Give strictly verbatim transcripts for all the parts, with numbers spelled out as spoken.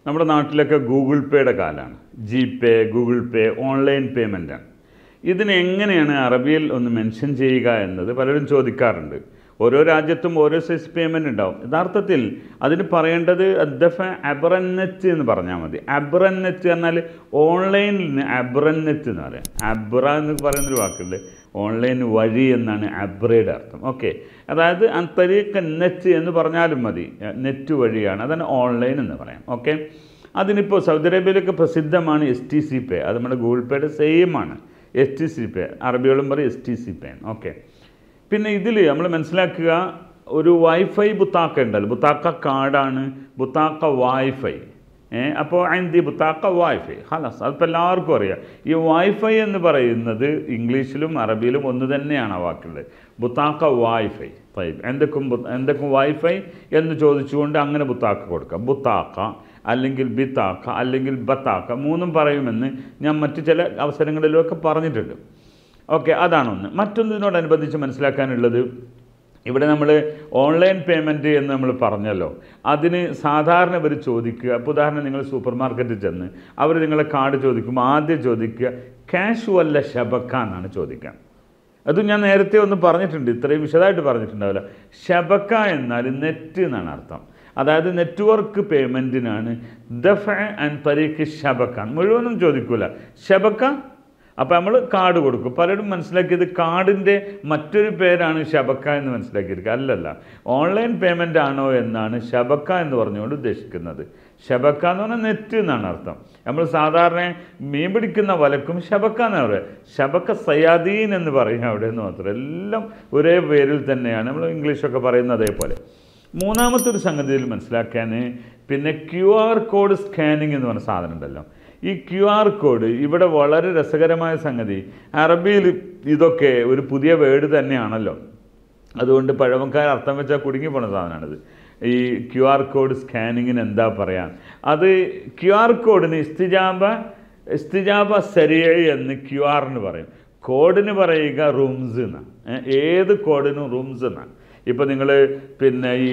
നമ്മുടെ നാട്ടിലൊക്കെ ഗൂഗിൾ പേയുടെ കാലമാണ്. G pay, Google pay, online പേയ്മെൻറ്റാണ്. ഇതിനെങ്ങനെയാണ് അറബിയിൽ ഒന്ന് മെൻഷൻ ചെയ്യുക എന്നത് പലരും ചോദിക്കാറുണ്ട്. ഓരോ രാജ്യത്തും ഓരോ സൈസ് പേയ്മെൻറ്റ് ഉണ്ടാവും. യഥാർത്ഥത്തിൽ അതിന് പറയേണ്ടത് അദ്ദഫ അബ്രന്നറ്റ് എന്ന് പറഞ്ഞാൽ മതി. അബ്രന്നറ്റ് പറഞ്ഞാൽ ഓൺലൈനിൽ നിന്ന് അബ്രന്നറ്റ് എന്ന് പറയാം. അബ്ര എന്ന് പറയുന്നൊരു വാക്കുണ്ട്, ഓൺലൈൻ വഴി എന്നാണ് അബ്രയുടെ അർത്ഥം. ഓക്കെ, അതായത് അന്തരീക്ക നെറ്റ് എന്ന് പറഞ്ഞാലും മതി, നെറ്റ് വഴിയാണ്, അതാണ് ഓൺലൈൻ എന്ന് പറയാം. ഓക്കെ, അതിനിപ്പോൾ സൗദി അറേബ്യയിലൊക്കെ പ്രസിദ്ധമാണ് എസ് ടി സി പേ. അത് നമ്മുടെ ഗൂഗിൾ പേയുടെ സെയിം ആണ്, എസ് ടി സി പേ. അറബികളും പറയും S T C pay. Okay, പിന്നെ ഇതിൽ നമ്മൾ മനസ്സിലാക്കുക, ഒരു വൈഫൈ ബുത്താക്ക ഉണ്ടല്ലോ, ബുത്താക്ക കാർഡാണ്, ബുത്താക്ക വൈഫൈ. ഏഹ് അപ്പോൾ അന്തി ബുത്താക്ക വൈഫൈ ഹലാസ്, അതിപ്പോൾ എല്ലാവർക്കും അറിയാം. ഈ വൈഫൈ എന്ന് പറയുന്നത് ഇംഗ്ലീഷിലും അറബിയിലും ഒന്ന് തന്നെയാണ് ആ വാക്കുള്ളത്, ബുത്താക്ക വൈഫൈ. എന്തൊക്കും എന്തൊക്കെ വൈഫൈ എന്ന് ചോദിച്ചുകൊണ്ട് അങ്ങനെ ബുത്താക്ക കൊടുക്കാം. ബുത്താക്ക അല്ലെങ്കിൽ ബിത്താക്ക അല്ലെങ്കിൽ ബത്താക്ക മൂന്നും പറയുമെന്ന് ഞാൻ മറ്റു ചില അവസരങ്ങളിലൊക്കെ പറഞ്ഞിട്ടുണ്ട്. ഓക്കെ, അതാണൊന്ന്. മറ്റൊന്നിനോടനുബന്ധിച്ച് മനസ്സിലാക്കാനുള്ളത്, ഇവിടെ നമ്മൾ ഓൺലൈൻ പേയ്മെൻറ്റ് എന്ന് നമ്മൾ പറഞ്ഞല്ലോ, അതിന് സാധാരണ ഇവർ ചോദിക്കുക. അപ്പോൾ ഉദാഹരണം, നിങ്ങൾ സൂപ്പർ മാർക്കറ്റിൽ ചെന്ന് അവർ നിങ്ങളെ കാർഡ് ചോദിക്കുമ്പോൾ ആദ്യം ചോദിക്കുക ക്യാഷ് വല്ല ശബക്ക എന്നാണ് ചോദിക്കുക. അത് ഞാൻ നേരത്തെ ഒന്ന് പറഞ്ഞിട്ടുണ്ട്, ഇത്രയും വിശദമായിട്ട് പറഞ്ഞിട്ടുണ്ടാവില്ല. ശബക്ക എന്നാൽ നെറ്റ് എന്നാണ് അർത്ഥം. അതായത് നെറ്റ്വർക്ക് പേയ്മെൻറ്റിനാണ് ദഫ ആൻഡ് തരീഖ് ശബക്ക. മുഴുവനും ചോദിക്കില്ല, ശബക്ക. അപ്പോൾ നമ്മൾ കാർഡ് കൊടുക്കും. പലരും മനസ്സിലാക്കിയത് കാർഡിൻ്റെ മറ്റൊരു പേരാണ് ശബക്ക എന്ന് മനസ്സിലാക്കിയിരിക്കുക. അല്ലല്ല, ഓൺലൈൻ പേയ്മെൻ്റ് ആണോ എന്നാണ് ശബക്ക എന്ന് പറഞ്ഞുകൊണ്ട് ഉദ്ദേശിക്കുന്നത്. ശബക്ക എന്ന് പറഞ്ഞാൽ നെറ്റ് എന്നാണ് അർത്ഥം. നമ്മൾ സാധാരണ മീൻ പിടിക്കുന്ന വലക്കും ശബക്ക എന്നാണ് പറയുക. ശബക്ക സയാദീൻ എന്ന് പറയും അവിടെ നിന്ന് മാത്രം. എല്ലാം ഒരേ പേരിൽ തന്നെയാണ്, നമ്മൾ ഇംഗ്ലീഷൊക്കെ പറയുന്നത് അതേപോലെ. മൂന്നാമത്തെ ഒരു സംഗതിയിൽ മനസ്സിലാക്കാൻ, പിന്നെ ക്യു ആർ കോഡ് സ്കാനിങ് എന്ന് പറഞ്ഞ സാധനം ഉണ്ടല്ലോ. ഈ ക്യു ആർ കോഡ് ഇവിടെ വളരെ രസകരമായ സംഗതി. അറബിയിൽ ഇതൊക്കെ ഒരു പുതിയ വേർഡ് തന്നെയാണല്ലോ, അതുകൊണ്ട് പഴമക്കാർ അർത്ഥം വെച്ചാൽ കുടുങ്ങി പോണ സാധനമാണിത്. ഈ ക്യു ആർ കോഡ് സ്കാനിങ്ങിന് എന്താ പറയാം? അത് ക്യു ആർ കോഡിന് ഇസ്തിജാബ ഇസ്തിജാബ സരിയ എന്ന് ക്യു ആറിന് പറയും. കോഡിന് പറയുക റൂംസ് എന്നാണ്. ഏത് കോഡിനും റൂംസ് എന്നാണ്. ഇപ്പോൾ നിങ്ങൾ പിന്നെ ഈ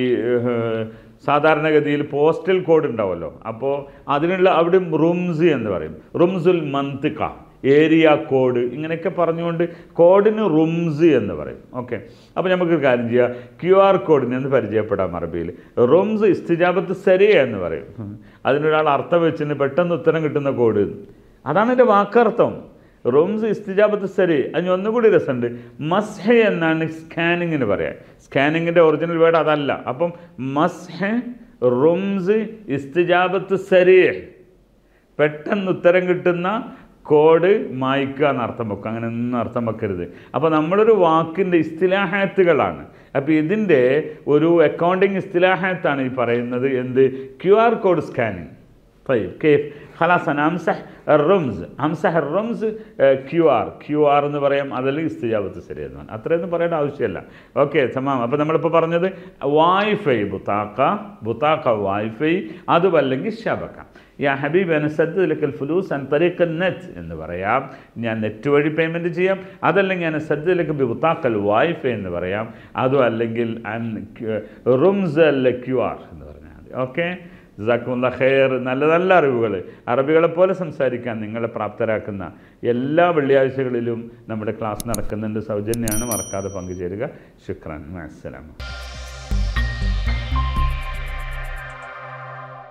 സാധാരണഗതിയിൽ പോസ്റ്റൽ കോഡ് ഉണ്ടാവുമല്ലോ, അപ്പോൾ അതിനുള്ള അവിടെ റൂംസ് എന്ന് പറയും. റൂംസുൽ മന്തിക, ഏരിയ കോഡ്, ഇങ്ങനെയൊക്കെ പറഞ്ഞുകൊണ്ട് കോഡിന് റൂംസ് എന്ന് പറയും. ഓക്കെ, അപ്പോൾ നമുക്ക് കാര്യം ചെയ്യാം, ക്യു ആർ കോഡിനെ ഒന്ന് പരിചയപ്പെടാം. അറബിയിൽ റൂംസ് ഇസ്തിജാബത്ത് സരിയ എന്ന് പറയും. അതിനൊരാൾ അർത്ഥം വെച്ചിന് പെട്ടെന്ന് ഉത്തരം കിട്ടുന്ന കോഡ്, അതാണ് എൻ്റെ വാക്കർത്ഥം. റൂംസ് ഇസ്തിജാബത്ത് സരി. അതിന് ഒന്നുകൂടി രസമുണ്ട്, മസ്ഹ എന്നാണ് സ്കാനിങ്ങിന് പറയാം. സ്കാനിങ്ങിൻ്റെ ഒറിജിനൽ വേർഡ് അതല്ല. അപ്പം മസ്ഹ റൂംസ് ഇസ്തിജാബത്ത് സരി, പെട്ടെന്ന് ഉത്തരം കിട്ടുന്ന കോഡ് മായ്ക്കുക എന്ന് അർത്ഥം വെക്കുക. അങ്ങനെ ഒന്നും അർത്ഥം വെക്കരുത്. അപ്പോൾ നമ്മളൊരു വാക്കിൻ്റെ ഇസ്തിലാഹാത്തുകളാണ്. അപ്പോൾ ഇതിൻ്റെ ഒരു അക്കൗണ്ടിങ് ഇസ്തിലാഹാത്താണ് ഈ പറയുന്നത്. എന്ത്? Q R code scanning. طيب كيف خلاص انا امسح الرمز امسح الرمز Q R Q R എന്ന് പറയാം. അതല്ലെങ്കിൽ ഇസ്തിജാബത്ത് സരി എന്നാണ്. അത്രയൊന്നും പറയേണ്ട ആവശ്യമില്ല. ഓക്കെ, തമാം. അപ്പോൾ നമ്മളിപ്പോൾ പറഞ്ഞത് വൈഫൈ ബുത്താക്ക, ബുത്താക്ക വൈഫൈ, അതുമല്ലെങ്കിൽ ശബക്ക. യാ ഹബീബ് അന സദ്ദ് ലക്കൽ ഫുലൂസ് അൻ തരീഖ് നെറ്റ് എന്ന് പറയാം, ഞാൻ നെറ്റ് വഴി പേയ്മെൻറ്റ് ചെയ്യാം. അതല്ലെങ്കിൽ അന സദ്ദ് ലക്ക ബി ബുത്താക്കൽ വൈഫൈ എന്ന് പറയാം. അതും അല്ലെങ്കിൽ അൻ റൂംസ് അല്ല ക്യു ആർ എന്ന് പറഞ്ഞാൽ മതി. ഓക്കെ, ജസാക്കുമുല്ലാ ഖൈർ. നല്ല നല്ല അറിവുകൾ അറബികളെപ്പോലെ സംസാരിക്കാൻ നിങ്ങളെ പ്രാപ്തരാക്കുന്ന എല്ലാ വെള്ളിയാഴ്ചകളിലും നമ്മുടെ ക്ലാസ് നടക്കുന്നുണ്ട്. സൗജന്യമാണ്, മറക്കാതെ പങ്കുചേരുക. ശുക്രാൻ. അസ്സലാമു.